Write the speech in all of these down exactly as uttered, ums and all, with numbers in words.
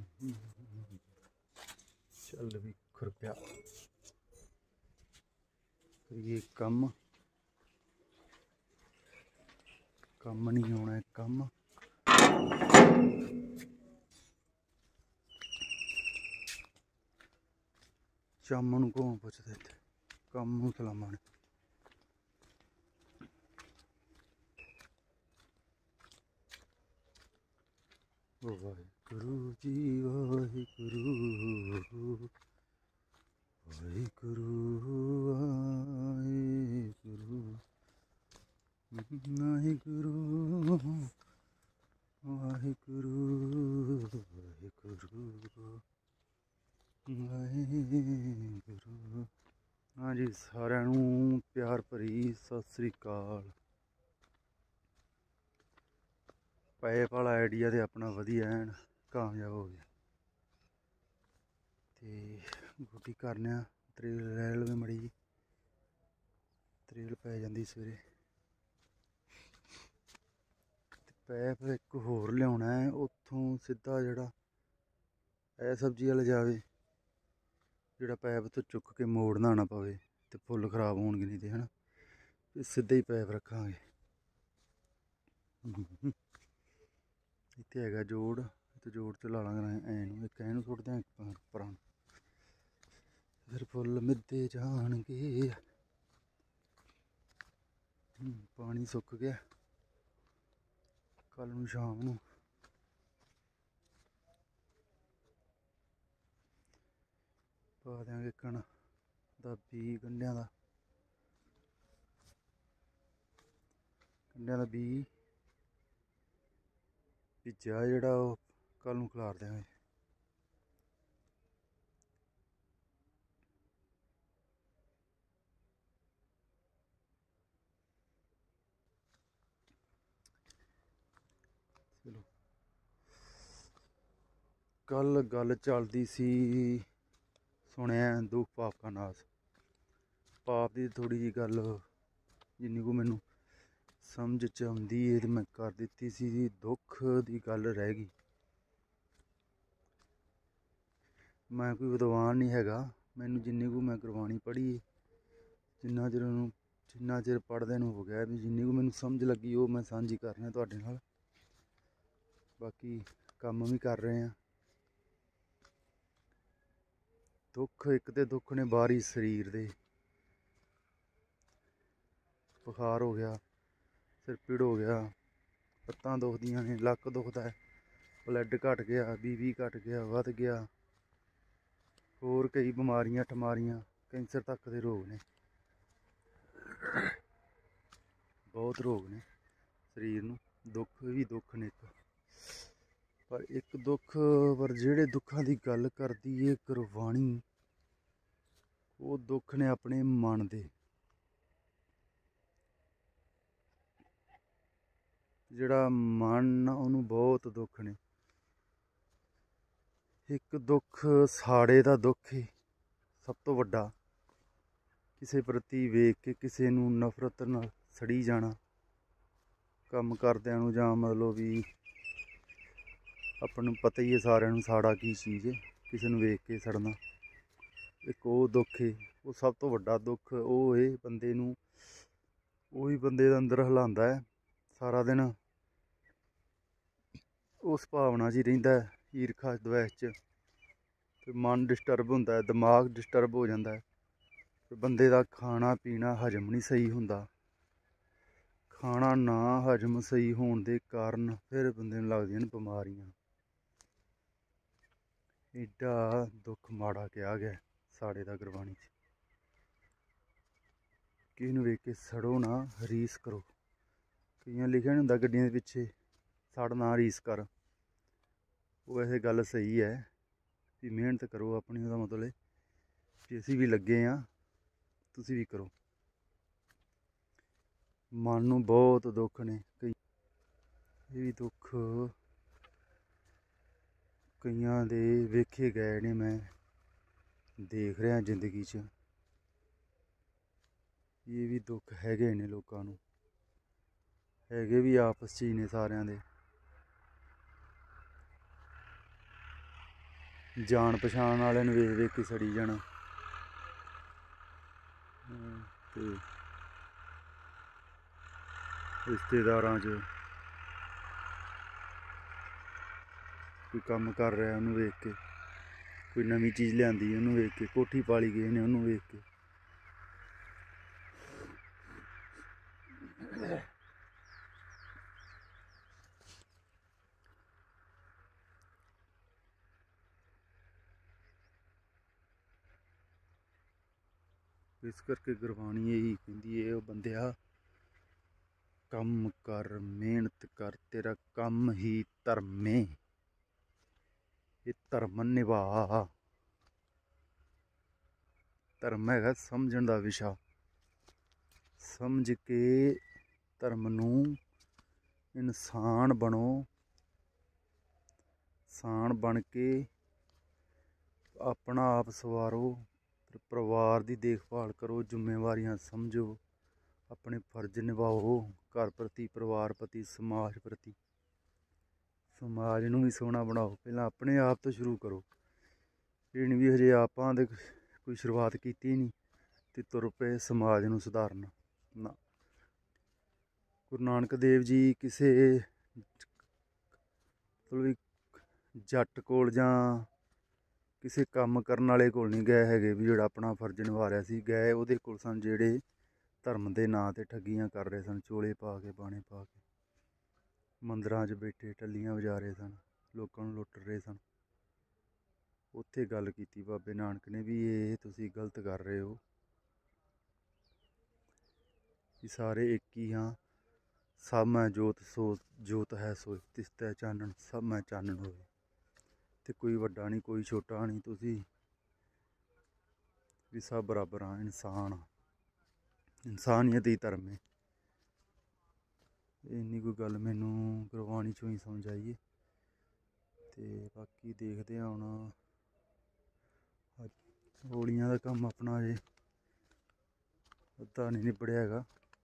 चल भी खुरप्या करिए कम कम नहीं होना कम शाम नूं कौन पुछदा इत्थे कम नूं सलामां ने वाहिगुरू जी वाहिगुरू वाहिगुरू वाहिगुरू वाहिगुरू वाहिगुरू वाहिगुरू वाहिगुरू। हाँ जी सारिਆਂ ਨੂੰ प्यार भरी सत श्री अकाल। पैप वाला आइडिया तो अपना वधिया एन कामयाब हो गया तो गुड्डी करने त्रेल लै लवे मड़ी जी त्रेल पै जाती सवेरे पैप एक होर लिया है उतों सीधा जड़ा ए सब्जी वाले जाए जोड़ा पैप तो चुक के मोड़ना ना पवे तो फुल खराब होणगे नहीं तो है ना सीधा ही पैप रखा इतने है जोड़ तो जोड़ च ला लांगे ऐनू एक ऐनू सुट दें एक परां फिर फुल मिधे जाणगे। पानी सुक गया कल नूं शाम नूं पा देंगे कण दा बी गंढियां दा गंढियां दा बी भिज्जा जोड़ा कल नूं खलार देंगे। चलो कल गल चलती सी सुनिया दुख पाप का नाश पाप की थोड़ी जी गल जिन्नी को मैनू समझ च आउंदी है तो मैं कर दी सी दुख की गल रह गई। मैं कोई विद्वान नहीं हैगा मैनू जिन्नी को मैं गुरबाणी पढ़ी जिन्ना चिर जिन्ना चिर पढ़दे नूं हो गया भी जिन्नी को मैनू समझ लगी वो मैं सांझी करना तुहाडे नाल। बाकी काम भी कर रहे हैं दुख एक तो दुख ने बाहरी शरीर दे बुखार हो गया सिर पीड़ हो गया लत्तां दुखदियां ने लक दुखदा है ब्लड घट गया बीपी घट गया वध गया होर कई बीमारियां ठमारियां कैंसर तक के रोग ने बहुत रोग ने शरीर नूं दुख भी दुख ने एक पर एक दुख पर जिहड़े दुखों की गल करदी है गुरबाणी वो दुख ने अपने मन दे जिहड़ा मन उन्होंने बहुत दुख ने एक दुख साड़े का दुख है सब तो वड्डा किसी प्रति वेख के किसी नूं नफरत नाल सड़ी जाना काम करदिआं नूं जां मतलब भी अपन पता ही है सारिਆਂ नूं साड़ा की चीज़ है किसी नूं वेख के सड़ना एक वो दुख है वो सब तो वड्डा दुख वो है बंदे नूं वही बंदे दे अंदर हिलांदा है सारा दिन उस भावना च ही रहिंदा है ईरखा द्वेष च ते मन डिस्टर्ब होंदा है दिमाग डिस्टर्ब हो जाता है ते बंदे दा खाना पीना हजम नहीं सही हुंदा खाना ना हजम सही होने के कारण फिर बंदे नूं लगदियां ने बीमारियां। एडा दुख माड़ा कहा गया साड़े दा गुरबाणी च किसी नूं वेख के सड़ो ना रीस करो कईयां लिखिआ नहीं हुंदा गड्डियां दे पिछे सड़ ना रीस कर वो वैसे गल सही है भी मेहनत करो अपनी ओहदा मतलब कि असीं भी लगे हाँ तुसीं भी करो मन नूं बहुत दुख ने कई ये भी दुख कईयां दे वेखे गए ने मैं देख रहा जिंदगी च ये भी दुख हैगे ने लोकां नूं हैगे भी आपस च ही ने सारिआं दे जान पछाण वाले वेख वेख के सड़ी जाना ते रिश्तेदारां च कोई काम कर रहा है उन्होंने वेख के, कोई नवी चीज़ लियांदी उन्होंने वेख के, कोठी पाली गए ने उन्होंने वेख के। इस करके गुरबाणी यही कहती है, बंदिया कम कर, मेहनत कर, तेरा कम ही धर्म है, ये धर्म निभा। धर्म है समझण दा विशा, समझ के धर्म नूं इंसान बनो, इंसान बन के अपना आप सवारो, परिवार की देखभाल करो, जिम्मेवारियां समझो, अपने फर्ज निभाओ घर प्रति, परिवार प्रति, समाज प्रति। समाज नूं भी सोहना बनाओ, पहला अपने आप तो शुरू करो। ये नहीं भी हजे आपां दे कोई शुरुआत की नहीं तो तुर पे समाज नूं सुधारन ना। गुरु नानक देव जी किसे मतलब जट कोल जां किसी काम करने वाले कोल नहीं गए है भी जोड़ा अपना फर्ज निभा रहा सी, गए उहदे कोल सन जेड़े धर्म के नाँ ते ठगियां कर रहे सन, चोले पा के बाणे पा के मंदिरां च बैठे टल्लियां बजा रहे सन, लोगों नूं लुट रहे सन। उत्थे गल कीती बाबे नानक ने भी ये तुसीं गलत कर रहे हो, कि सारे एक ही हाँ, सब मैं जोत सो जोत है सोई, तिसतै चानण सब मैं चानण होए। ते कोई वड्डा नहीं कोई छोटा नहीं, तुसीं भी सब बराबर हाँ, इंसान हाँ, इंसानियत ही धर्म है। इन्नी कोई गल मैनू गुरबाणी चों ही समझ आई है। ते बाकी देखते हैं हुण होलियां दा कम्म अपना अजे अद्धा नहीं निबड़िया हैगा,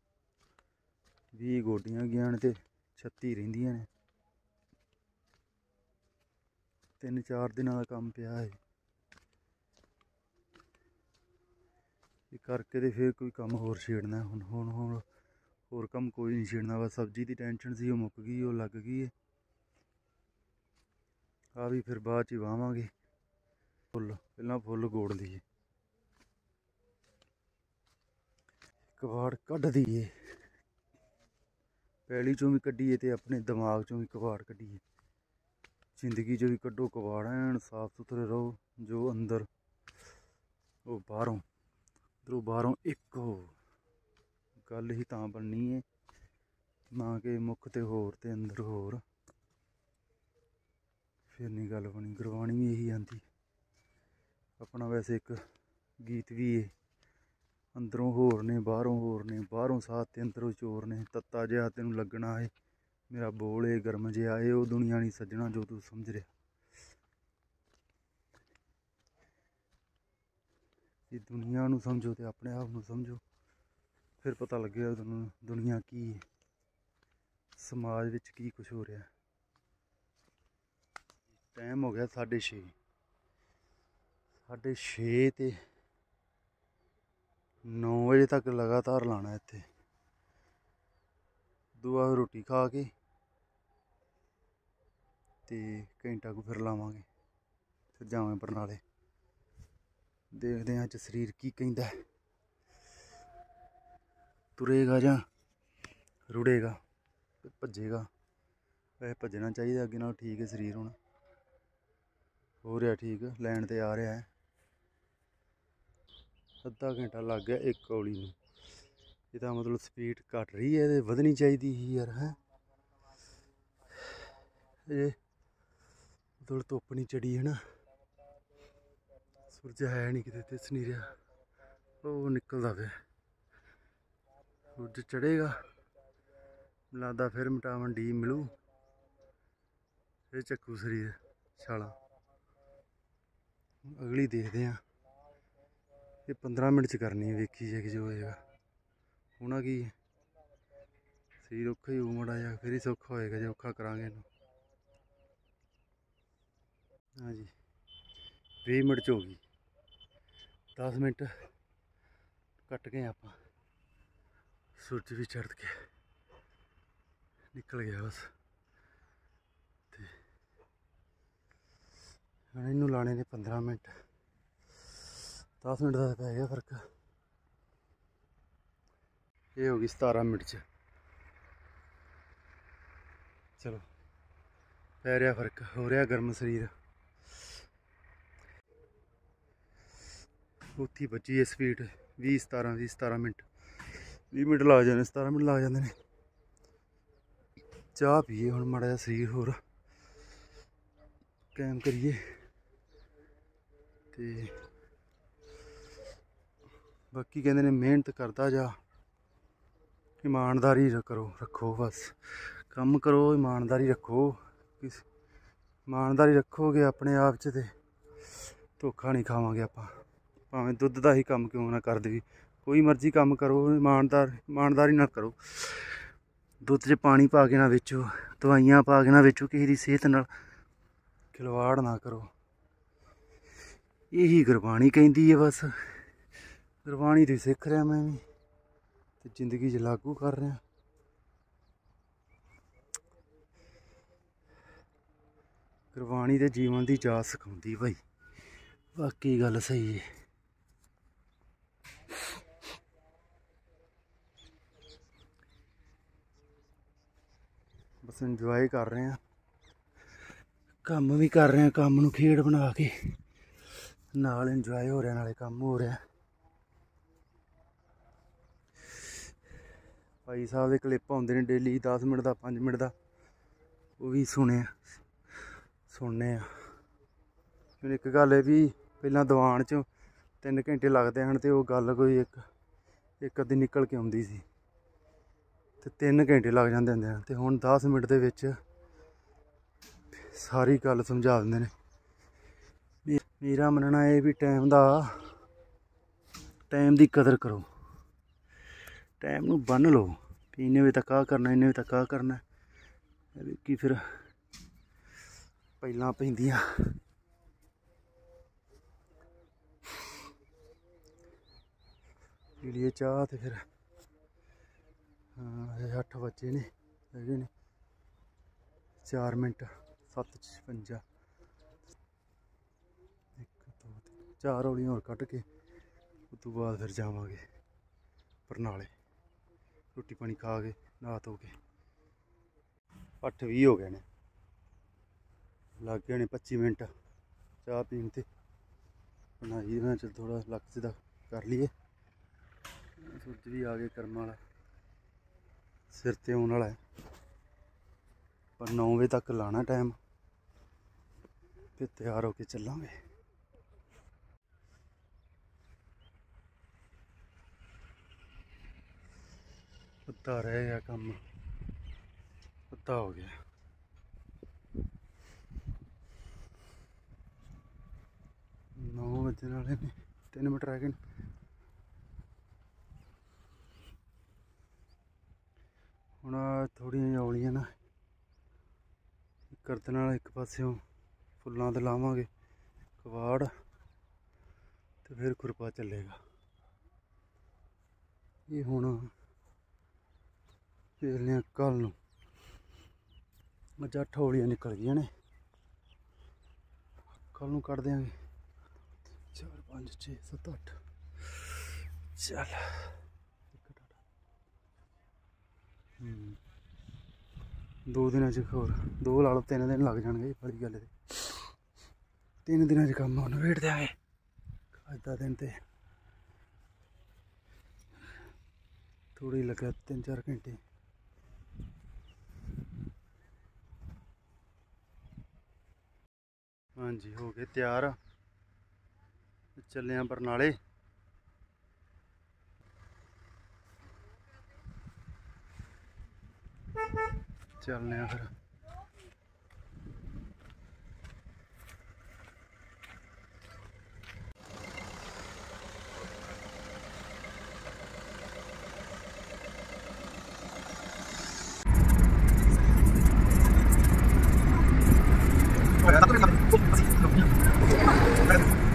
बीह् गोड्डियां गईयां ने ते छत्ती रहिंदियां ने, तीन चार दिनां दा कम्म पिया है। ये करके ते फिर कोई कम्म होर छेड़ना हुण हुण हुण होर कम्म कोई नहीं छेड़ना, बस सब्जी की टेंशन सी ओह मुक गई, ओह लग गई है। आ भी फिर बाद च वाहवांगे फुल, पहलां फुल गोड़ दईए, कबाड़ कड्ढ दईए, पैली चों भी कड्ढिए ते अपने दिमाग चों भी कबाड़ कड्ढिए, जिंदगी चो भी कड्ढो कबाड़, ऐन साफ सुथरे रहो, जो अंदर वो बाहरों, उधरों बाहरों एक हो। गल ही तां बननी है ना कि मुख ते होर ते अंदर होर, फिर नहीं गल बनी। गुरबाणी भी यही आंदी, अपना वैसे एक गीत भी है, अंदरों होर ने बाहरों होर ने, बाहरों साथ ते अंदरों चोर ने, तत्ता जिहा तेनू लगना है मेरा बोल है गर्म जिहा है, वो दुनिया नहीं सज्जना जो तू समझ रहा। जे दुनिया नू समझो तो अपने आप नू समझो, फिर पता लगेगा तुहानू दुनिया की है, समाज विच की कुछ हो रहा है। टाइम हो गया साढ़े छे, साढ़े छे ते नौ बजे तक लगातार लाना इत्थे, दुआ रोटी खा के ते घंटा को फिर लावांगे, फिर जावांगे बरनाले। देखते हैं अज शरीर की कहंदा है, तुरेगा जां रुड़ेगा, भजेगा। वैसे भजना चाहिए अगे नाल, ठीक है शरीर हुण हो रहा ठीक, लैन ते आ रहा है। अद्धा घंटा लग गया एक कौली नूं, ਇਹਦਾ मतलब स्पीड घट रही है तो वधनी चाहिए ही यार है। ये मतलब धुप्प नहीं चढ़ी है ना, सूरज है नहीं किते, दिस नहीं रहा, वो निकलता पे सूरज चढ़ेगा लगता, फिर विटामिन डी मिलू, फिर चक्कू शरीर छाला। अगली देखते हैं, ये पंद्रह मिनट च करनी, वेखी जाएगी जो होएगा। होना की शरीर औखा ही हो माड़ा जा, फिर ही सौखा होएगा जो औखा करांगे। हाँ जी, बीस मिनट च हो गई। दस मिनट कट गए आप। सूरज भी चढ़ के निकल गया बस। इनू लाने ने पंद्रह मिनट। दस मिनट का पै गया फर्क। ये होगी सतारह मिनट च। चलो पै रहा फर्क, हो रहा गर्म शरीर। उत्थी बची है स्पीड भी सतारह भी सतारह मिनट भी मिनट लग जाने सतारह मिनट लग जाते हैं। चाह पीए हम माड़ा जा शरीर होर कैम करिए। ते बाकी कहते ने मेहनत करता जा, ईमानदारी करो रखो, बस कम करो ईमानदारी रखो। ईमानदारी रखोगे अपने आप च ते धोखा नहीं खावांगे आप। भावें दुद्ध का ही कम क्यों ना कर दे, कोई मर्जी काम करो ईमानदार ईमानदारी ना करो। दुद्ध च पानी पा के ना बेचो, दवाइयां पा के ना बेचो, किसी की सेहत नाल खिलवाड़ ना करो। यही गुरबाणी कहती है। बस गुरबाणी तो सीख रहा मैं भी ते जिंदगी च लागू कर रहा। गुरबाणी ते जीवन की जाच सिखाती भाई, बाकी गल सही है। बस इंजॉय कर रहे हैं, काम भी कर रहे हैं, काम नूं खेड बना के नाल इंजॉय हो रहा, नाले काम हो रहा। भाई साहब के क्लिप आते हैं डेली दस मिनट का पाँच मिनट का, वो भी सुने सुनने। फिर एक गल है भी पहला दीवान च तीन घंटे लगते हैं तो गल कोई एक एक अद्धी निकल के आती सी ते तीन घंटे लग जाते हैं तो हुण दस मिनट दे विच सारी गल समझा देंदे ने। मेरा मनना है भी टाइम दा टाइम की कदर करो, टाइम नूं बन्न लो भी इन्ने बजे तक आ करना, इन्ने बजे तक आ करना। कि फिर पहलां पैंदियां पी लीए चाह तो फिर अठ बजे ने है ने चार मिनट सत्त छपंजा एक दो तीन चार हौलियां होर कट के उस तो बाद फिर जावांगे बरनाले रोटी पानी खा के नहा धो के। अठ भी हो गए ने, लग गए ने पच्ची मिनट चाह पीन ते बनाई। मैं चल थोड़ा लक सीधा कर लिए। सूरज भी आ गए कर्म वाला, सिर ते आने वाला है पर नौ बजे तक लाना टाइम, फिर तैयार होके चलांगे। अद्धा रह गया काम, अद्धा हो गया। नौ बजने वाले ने, तीन मिनट रह गए। हुण थोड़ियां औलियां ना करदे नाल एक पास्यों फुल्लां ते लावांगे कवाड़ ते फिर खुरपा चलेगा। ये हुण देखने कल नूं अज अठ औलियां निकल गई ने, कल नूं कट देंगे चार पाँच छे सत्त अठ। चल दो दिन होर दो ला लो, तीन दिन लग जाएंगे। बड़ी गल तीन दिन काम नवेड़ देंगे। अज का दिन तो थोड़ी लगा तीन चार घंटे। हाँ जी हो गए तैयार, चले बरनाले। चलने फिर Bueno,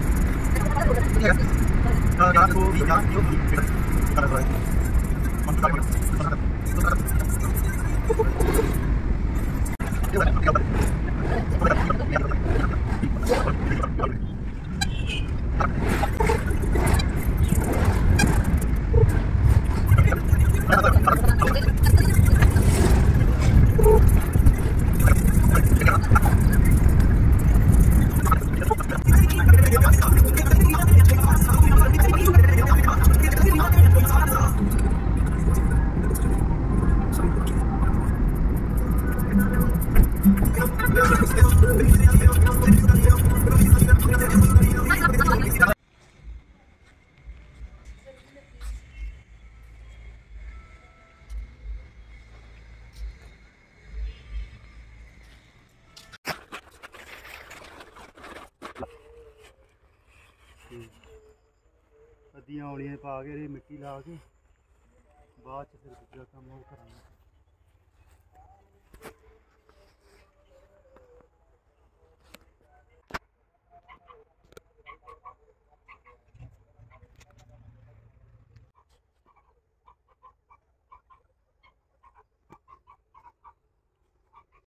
अद्धियां औलियां पा के मिट्टी ला के बाद च फिर दूजा कम्म ओह् करांगे।